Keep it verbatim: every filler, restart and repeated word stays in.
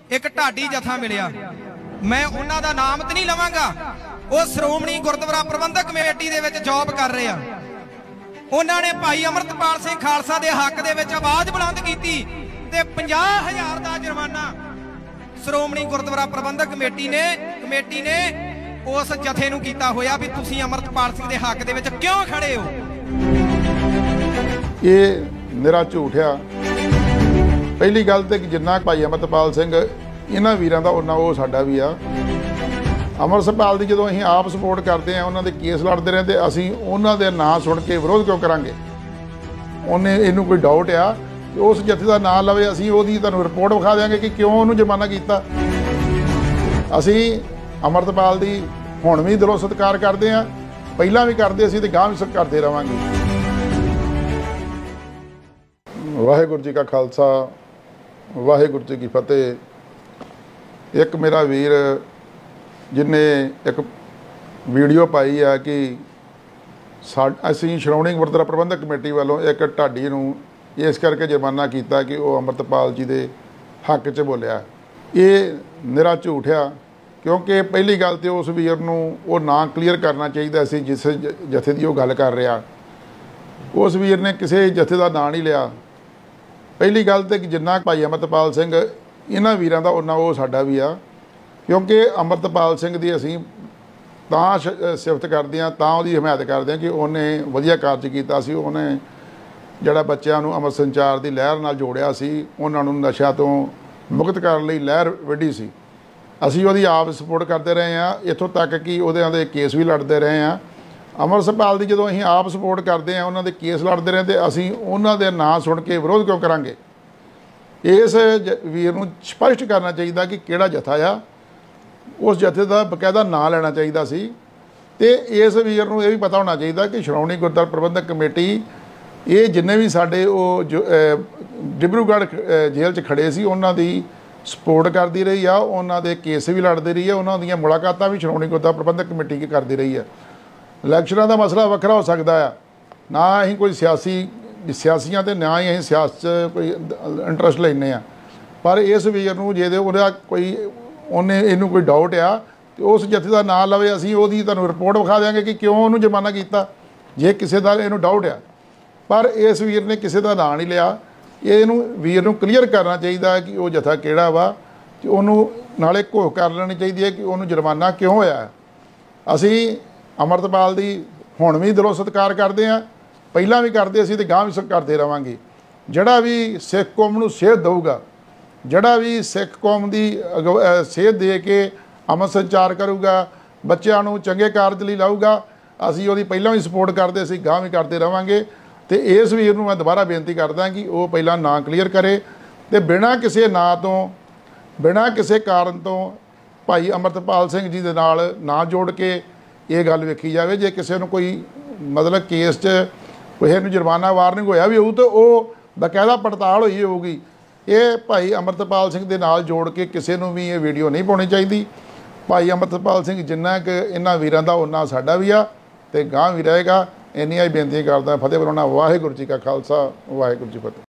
एक ढाडी जथा मिलिया। मैं उन्हां दा नाम तो नहीं लवांगा, वो श्रोमणी गुरुद्वारा प्रबंधक कमेटी दे विच जॉब कर रहे हैं। उन्होंने भाई अमृतपाल सिंह खालसा के हक दे विच आवाज़ बुलंद की ते पचास हज़ार का जुर्माना श्रोमणी गुरुद्वारा प्रबंधक कमेटी ने कमेटी ने उस जथे नूं कीता होया भी तुसीं अमृतपाल सिंह के हक दे विच क्यों खड़े हो। ये निरा झूठ आ। पहली गल तो जिन्ना भाई अमृतपाल सिंह इन्हां वीरां दा उन्ना वो साडा भी आ। अमृतपाल की जो असीं आप सपोर्ट करते हैं, उन्होंने केस लड़ते रहते, असीं उन्हां दे नां सुन के विरोध क्यों करांगे। उन्हें इनू कोई डाउट आ कि उस जथे का नाम लवे, असीं उहदी तुहानूं रिपोर्ट विखा देंगे कि क्यों उन्होंने जुर्माना किया। असीं अमृतपाल की हुण भी दिलों सत्कार करते हैं, पहलां भी करते सी ते गांह भी करते रहांगे। वाहिगुरू जी का खालसा, वाहिगुरू जी की फतेह। एक मेरा वीर जिन्हें एक वीडियो पाई है कि सा असीं श्रोमणी गुरुद्वारा प्रबंधक कमेटी वालों एक ढाडी नूं इस करके जुर्माना किया कि वह अमृतपाल जी के हक च बोलिया। ये निरा झूठ आ, क्योंकि पहली गल तो उस वीर नूं वो नां क्लीयर करना चाहिए सी जिस जथे की वो गल कर रहा। उस वीर ने किसी जथे का नां नहीं लिया। पहली गल तो जिन्ना भाई अमृतपाल सिंह इन्हां वीरां दा उन्ना वो साडा भी आ, क्योंकि अमृतपाल सिंह की असीं तां सिफत करते हैं, तां उहदी हिमायत करते हैं कि उन्हें वधिया कार्ज किया सी। उन्हें जिहड़ा बच्चों नूं अमृत संचार की लहर नाल जोड़िया सी, उन्हां नूं नशा तो मुक्त करने लई लहर वड्डी सी। असीं उहदी आप सपोर्ट करते रहे हैं, इत्थों तक कि उहदे दे केस भी लड़ते रहे हैं। अमृतपाल की जो असीं आप सपोर्ट करते हैं, उन्हां दे केस लड़ते रहे, असीं उन्हां दे नां सुन के विरोध क्यों करांगे। इस वीर नूं स्पष्ट करना चाहिए कि किहड़ा जथा आ, उस जथे का बकायदा नाम लेना चाहिए सी। ते इस वीर नूं यह भी पता होना चाहिए कि श्रोमणी गुरुद्वारा प्रबंधक कमेटी ये जिन्ने भी साडे वो जो डिब्रूगढ़ जेल च खड़े सी, उन्हां दी सपोर्ट करती रही आ, उन्हां दे केस भी लड़ती रही है, उन्हां दीयां मुलाकातां भी श्रोमणी गुरुद्वारा प्रबंधक कमेटी की करती रही है। इलैक्शनां दा मसला वखरा हो सकता है, ना असीं कोई सियासी सियासियां ते ना ही असीं सियासत कोई इंटरस्ट लैने आ, पर इस वीर नूं जे उहदा कोई उन्हें इनू कोई डाउट आ तो उस जथे का नाम लवे, असीं उहदी तुहानूं रिपोर्ट विखा देंगे कि क्यों उन्होंने जुर्माना किया, जे किसी का इनू डाउट आ। पर इस वीर ने किसी का नाम नहीं लिया। इनू वीर नूं क्लीयर करना चाहिए कि वह जथा किहड़ा वा, कि उन्होंने नाले घोख कर लेनी चाहिए है कि उन्होंने जुर्माना क्यों होया। असीं अमृतपाल की हुण भी दिलों सत्कार करते हैं, पहलां भी करते सी ते गांह भी करते रहांगे। जिहड़ा भी सिख कौम नूं सेध दऊगा, जिहड़ा भी सिख कौम की सेध दे के अमृत संचार करूगा, बच्चों नूं चंगे कारज लई लाऊगा, असीं उहदी पहलां भी सपोर्ट करते सी, गांह भी करते रहांगे। तो इस वीर नूं मैं दोबारा बेनती करदा कि वह पहलां नां क्लीयर करे तो बिना किसी नां तो बिना किसी कारण तो भाई अमृतपाल सिंह जी दे नाल ना जोड़ के ये गल वेखी जाए। जे किसी नूं कोई मतलब केस च कोई नूं जुर्माना वार्निंग होया भी होऊ तो वह बकायदा पड़ताल होई होऊगी। ये भाई अमृतपाल सिंह दे नाल जोड़ के किसी नूं भी ये वीडियो नहीं पाउणी चाहिए। भाई अमृतपाल सिंह जिन्ना कि इन्हां वीरां दा उन्ना साडा भी आ ते गांह भी रहेगा। इन्नियां ही बेनती करदा। फतेह बुलाउणा। वाहिगुरू जी का खालसा, वाहिगुरू जी फतेह।